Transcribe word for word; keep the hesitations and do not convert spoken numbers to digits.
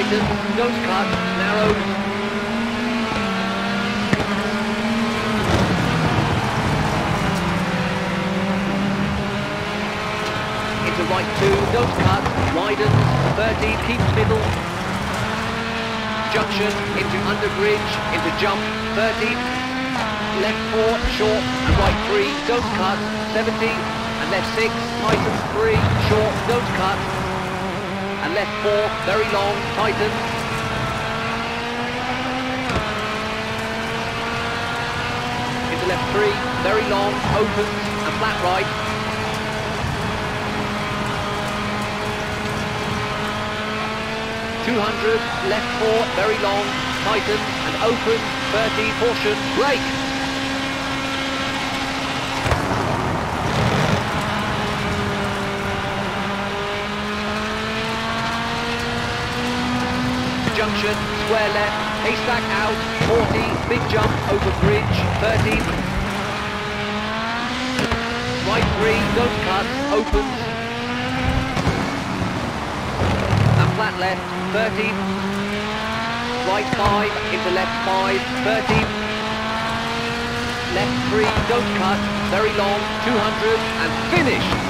tightens, don't cut, narrows. Into right two, don't cut, widens, thirty, keeps middle. Junction, into underbridge, into jump, thirty. Left four, short, and right three, don't cut, seventy. And left six, tightens three, short, don't cut. And left four, very long, tightens. Into left three, very long, opens, and flat right. two hundred, left four, very long, tightens, and opens, thirty, caution, brake. Junction, square left, haystack out, forty, big jump over bridge, thirty. Right three, don't cut, opens. And flat left, thirty. Right five, into left five, thirty. Left three, don't cut, very long, two hundred, and finish.